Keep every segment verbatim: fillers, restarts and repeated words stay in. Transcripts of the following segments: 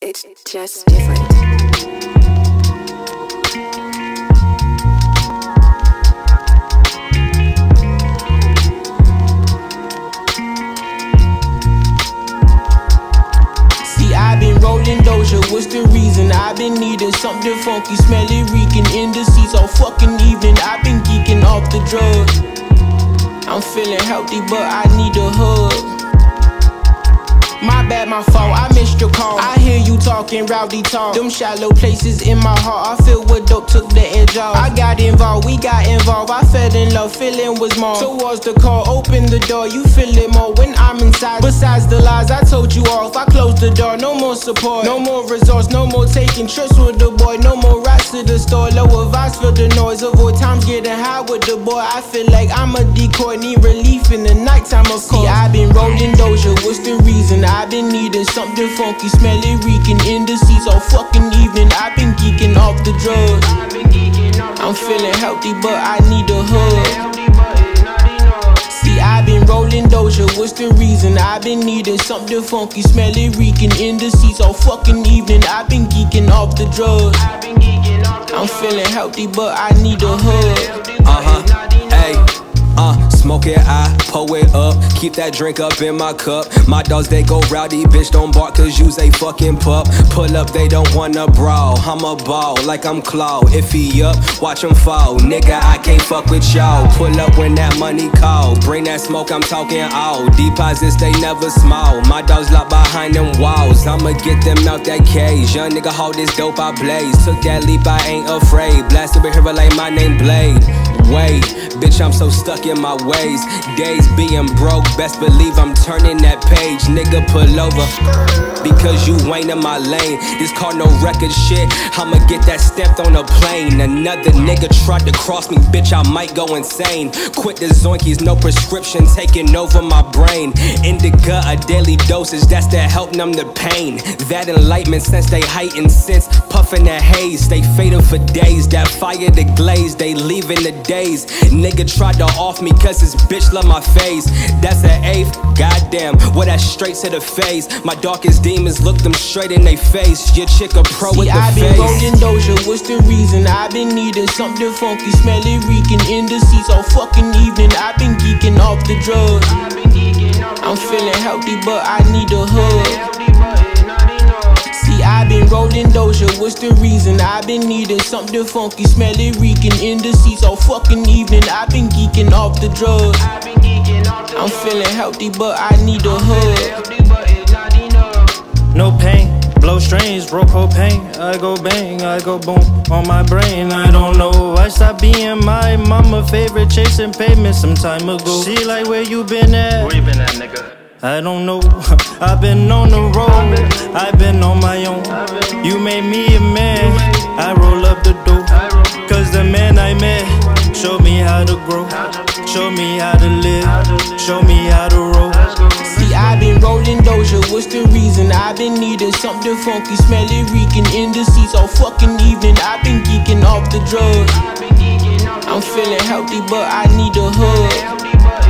It's just different. I've been rolling Doja, what's the reason? I've been needing something funky, smelly, reeking in the seats all fucking evening. I've been geeking off the drugs. I'm feeling healthy, but I need a hug. My bad, my fault, I missed your call. I hear you talking rowdy talk. Them shallow places in my heart, I feel what dope took the edge off. I got involved, we got involved. I fell in love, feeling was more towards the call, open the door, you feel it more when I'm inside. Besides the lies I told you off, I closed the door. No more support, no more resorts, no more taking trips with the boy. No more rides to the store, lower vibes for the noise. Avoid times getting high with the boy. I feel like I'm a decoy, need relief in the nighttime of course. See, I've been rolling Doja, what's the reason? I've been needing something funky, smelly, reeking in the seats all fucking evening. I've been geeking off the drugs. I'm feeling healthy, but I need a hug. See, I've been rolling Doja, what's the reason? I've been needing something funky, smelly, reeking in the seats all fucking evening. I've been geeking off the drugs. I'm feeling healthy, but I need a hug. Uh-huh, hey. Uh, smoke it, I pull it up, keep that drink up in my cup. My dogs, they go rowdy, bitch, don't bark cause you's a fucking pup. Pull up, they don't wanna brawl, I'm a ball like I'm Claw. If he up, watch him fall, nigga, I can't fuck with y'all. Pull up when that money call, bring that smoke, I'm talking all. Deposits, they never small, my dogs locked behind them walls. I'ma get them out that cage, young nigga, hold this dope, I blaze. Took that leap, I ain't afraid, blast a hero like my name Blade. Wait, bitch, I'm so stuck in my ways. Days being broke, best believe I'm turning that page. Nigga, pull over, because you ain't in my lane. This car no record shit, I'ma get that stamped on a plane. Another nigga tried to cross me, bitch, I might go insane. Quit the zoinkies, no prescription, taking over my brain. Indica, a daily dosage, that's to help numb the pain. That enlightenment since they heightened sense, puffin' that haze. They fading for days, that fire, the glaze, they leaving the days. Nigga tried to off me cause his bitch love my face. That's an eighth, goddamn, well that's straight to the face. My darkest demons look them straight in they face. Your chick a pro See, with the I've face. been rolling Doja, what's the reason? I've been needing something funky, smelly, reeking in the seats all fucking evening. I've been geeking off the drugs. I'm feeling healthy, but I need a hug. I've been rolling Doja, what's the reason? I've been needing something funky, smelly, reeking in the seats all fucking evening. I've been geeking off the drugs. I'm feeling healthy, but I need a hug. No pain, blow strings, broke propane. I go bang, I go boom on my brain. I don't know, I stopped being my mama favorite, chasing pavement some time ago. She like, where you been at? Where you been at, nigga? I don't know, I've been on the road, I've been on my own. You made me a man, I roll up the dough. Cause the man I met showed me how to grow, show me how to live, show me how to roll. See, I've been rolling Doja, what's the reason? I've been needing something funky, smelly, reeking in the seats all fucking evening. I've been geeking off the drugs. I'm feeling healthy, but I need a hug.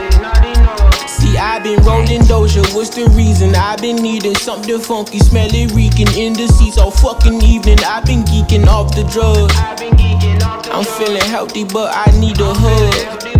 I've been rolling Doja, what's the reason? I've been needing something funky, smelly, reeking in the seats all fucking evening. I've been geeking off the drugs. I'm feeling healthy, but I need a hug.